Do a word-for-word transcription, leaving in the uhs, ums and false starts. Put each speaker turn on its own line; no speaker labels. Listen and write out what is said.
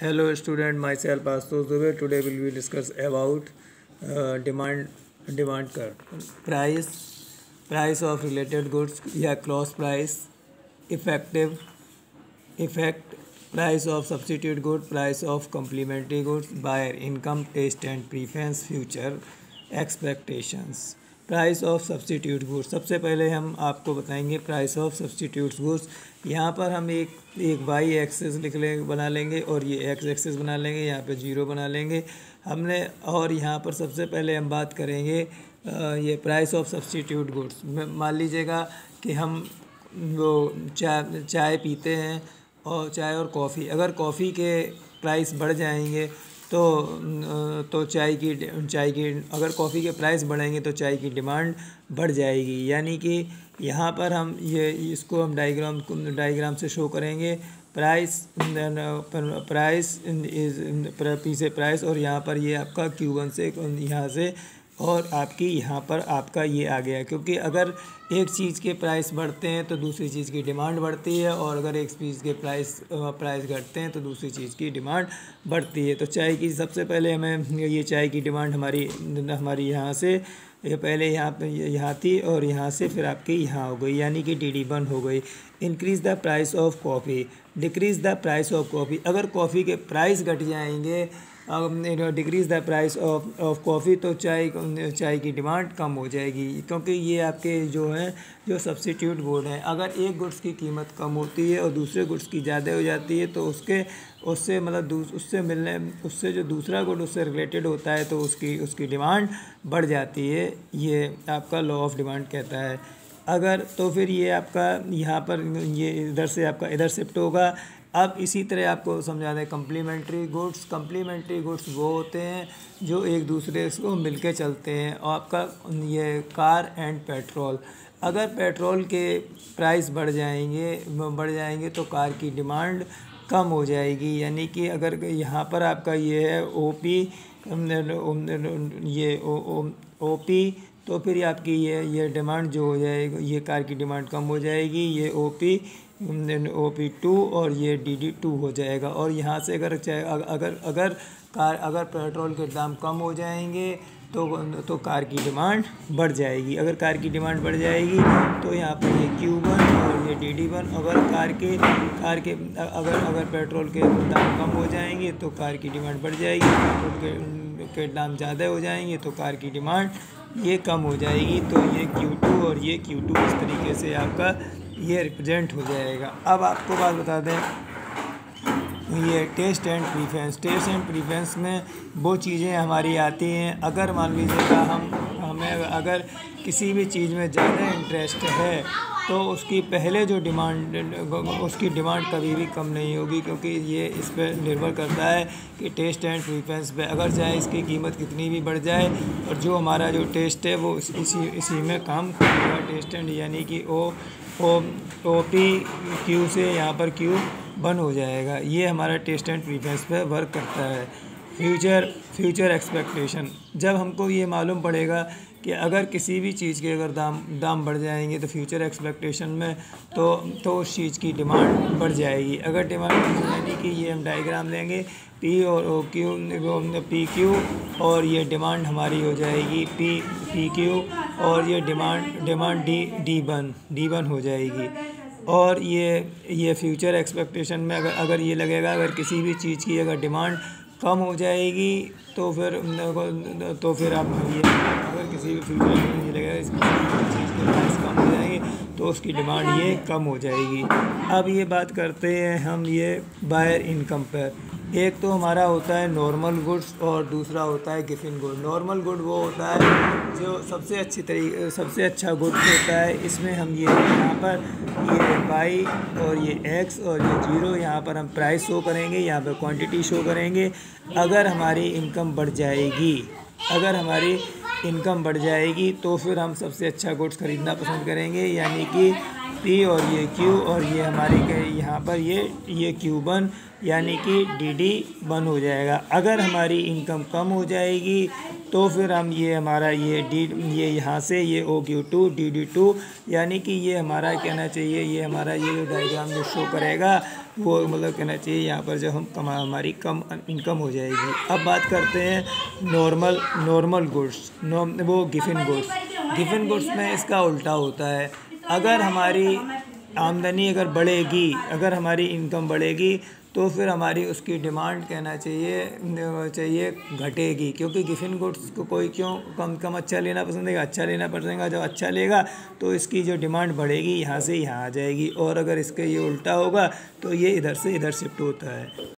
Hello student, myself Astos Dubey. Today we will discuss about uh, demand demand curve. Price price of related goods या cost price, effective effect, price of substitute good, price of complementary goods, buyer income, taste and preference, future expectations. Price of substitute goods, सबसे पहले हम आपको बताएंगे price of substitute goods. यहाँ पर हम एक एक वाई एक्सेस लिख ले बना लेंगे और ये एक्स एक्सेस बना लेंगे, यहाँ पे जीरो बना लेंगे हमने। और यहाँ पर सबसे पहले हम बात करेंगे ये प्राइस ऑफ सब्सटीट्यूट गुड्स। मान लीजिएगा कि हम वो चाय चाय पीते हैं और चाय और कॉफ़ी, अगर कॉफ़ी के प्राइस बढ़ जाएंगे तो तो चाय की चाय की अगर कॉफ़ी के प्राइस बढ़ेंगे तो चाय की डिमांड बढ़ जाएगी। यानी कि यहाँ पर हम ये इसको हम डायग्राम डायग्राम से शो करेंगे। प्राइस प्राइस इज पी से प्राइस और यहाँ पर ये आपका क्यू वन से यहाँ से और आपकी यहाँ पर आपका ये आ गया, क्योंकि अगर एक चीज़ के प्राइस बढ़ते हैं तो दूसरी चीज़ की डिमांड बढ़ती है और अगर एक चीज़ के प्राइस प्राइस घटते हैं तो दूसरी चीज़ की डिमांड बढ़ती है। तो चाय की सबसे पहले हमें ये चाय की डिमांड हमारी हमारी यहाँ से ये पहले यहाँ पे यहाँ थी और यहाँ से फिर आपकी यहाँ हो गई, यानी कि डी डी वन हो गई। Increase the price of coffee, decrease the price of coffee, अगर कॉफ़ी के प्राइस घट जाएंगे, decrease the price of of coffee तो चाय चाय की डिमांड कम हो जाएगी, क्योंकि ये आपके जो हैं जो सब्स्टिट्यूट गुड हैं। अगर एक गुड्स की कीमत कम होती है और दूसरे गुड्स की ज़्यादा हो जाती है तो उसके उससे मतलब उससे मिलने उससे जो दूसरा गुड उससे रिलेटेड होता है तो उसकी उसकी डिमांड बढ़ जाती है। ये आपका लॉ ऑफ डिमांड कहता है। अगर तो फिर ये आपका यहाँ पर ये इधर से आपका इधर शिफ्ट होगा। अब इसी तरह आपको समझा दें कम्प्लीमेंट्री गुड्स। कम्प्लीमेंट्री गुड्स वो होते हैं जो एक दूसरे को मिलके चलते हैं। और आपका ये कार एंड पेट्रोल, अगर पेट्रोल के प्राइस बढ़ जाएंगे बढ़ जाएंगे तो कार की डिमांड कम हो जाएगी। यानी कि अगर यहाँ पर आपका ये है ओ पी ये ओ ओ ओ पी तो फिर आपकी ये ये डिमांड जो हो जाएगी ये कार की डिमांड कम हो जाएगी, ये O P O P two और ये डी डी टू हो जाएगा। और यहाँ से अगर अगर अगर कार अगर पेट्रोल के दाम कम हो जाएंगे तो तो कार की डिमांड बढ़ जाएगी। अगर कार की डिमांड बढ़ जाएगी तो यहाँ पर ये क्यू वन और ये डी डी वन। अगर कार के कार के अगर अगर पेट्रोल के दाम कम हो जाएंगे तो कार की डिमांड बढ़ जाएगी, पेट्रोल के, के दाम ज़्यादा हो जाएंगे तो कार की डिमांड ये कम हो जाएगी। तो ये क्यू टू और ये क्यू टू इस तरीके से आपका ये रिप्रेजेंट हो जाएगा। अब आपको बात बता दें ये taste and preference. Taste and preference में वो चीज़ें हमारी आती हैं, अगर मान लीजिएगा हम हमें अगर किसी भी चीज़ में ज़्यादा इंटरेस्ट है तो उसकी पहले जो डिमांड उसकी डिमांड कभी भी कम नहीं होगी, क्योंकि ये इस पर निर्भर करता है कि टेस्ट एंड प्रीफरेंस पे। अगर चाहे इसकी कीमत कितनी भी बढ़ जाए और जो हमारा जो टेस्ट है वो इसी इसी में काम करेगा। टेस्ट एंड यानी कि ओ ओ ओ पी क्यू से यहाँ पर क्यू वन हो जाएगा। ये हमारा टेस्ट एंड प्रीफरेंस पे वर्क करता है। फ्यूचर फ्यूचर एक्सपेक्टेशन, जब हमको ये मालूम पड़ेगा कि अगर किसी भी चीज़ के अगर दाम दाम बढ़ जाएंगे तो फ्यूचर एक्सपेक्टेशन में तो तो उस चीज़ की डिमांड बढ़ जाएगी। अगर डिमांड यानी कि ये हम डायग्राम लेंगे पी और ओ क्यू पी क्यू और ये डिमांड हमारी हो जाएगी पी पी क्यू और ये demand demand D D one D one हो जाएगी। और ये ये फ्यूचर एक्सपेक्टेशन में अगर अगर ये लगेगा अगर किसी भी चीज़ की अगर डिमांड कम हो जाएगी तो फिर तो फिर आप ये अगर किसी भी फ्यूचर में ये लगेगा इस चीज़ के प्राइस कम हो जाएंगे तो उसकी डिमांड ये कम हो जाएगी। अब ये बात करते हैं हम ये बायर इनकम पर। एक तो हमारा होता है नॉर्मल गुड्स और दूसरा होता है गिफिन गुड। नॉर्मल गुड वो होता है जो सबसे अच्छी तरीके सबसे अच्छा गुड होता है। इसमें हम ये यहाँ पर ये वाई और ये एक्स और ये जीरो यहाँ पर हम प्राइस शो करेंगे, यहाँ पर क्वांटिटी शो करेंगे। अगर हमारी इनकम बढ़ जाएगी अगर हमारी इनकम बढ़ जाएगी तो फिर हम सबसे अच्छा गुड्स ख़रीदना पसंद करेंगे, यानी कि पी और ये क्यू और ये हमारी यहाँ पर ये ये क्यू वन यानी कि डी डी वन हो जाएगा। अगर हमारी इनकम कम हो जाएगी तो फिर हम ये हमारा ये डी ये यहाँ से ये O Q two D D two, यानी कि ये हमारा कहना चाहिए ये हमारा ये डायग्राम जो शो करेगा वो मतलब कहना चाहिए यहाँ पर जो हम कमा हमारी कम इनकम हो जाएगी। अब बात करते हैं नॉर्मल नॉर्मल गुड्स, नो वो गिफिन गुड्स। गिफिन गुड्स में इसका उल्टा होता है। अगर हमारी आमदनी अगर बढ़ेगी, अगर हमारी इनकम बढ़ेगी तो फिर हमारी उसकी डिमांड कहना चाहिए चाहिए घटेगी, क्योंकि गिफिन गुड्स को कोई क्यों कम कम अच्छा लेना पसंद है, अच्छा लेना पड़ेगा। जब अच्छा लेगा तो इसकी जो डिमांड बढ़ेगी यहाँ से यहाँ आ जाएगी, और अगर इसके ये उल्टा होगा तो ये इधर से इधर शिफ्ट होता है।